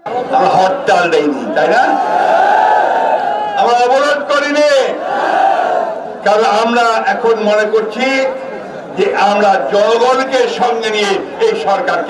আমরা হরতাল দেয়নি, তাই না? আমরা অবরোধ করিনি, কারণ আমরা এখন মনে করছি যে আমরা জনগণকে সঙ্গে নিয়ে এই সরকারকে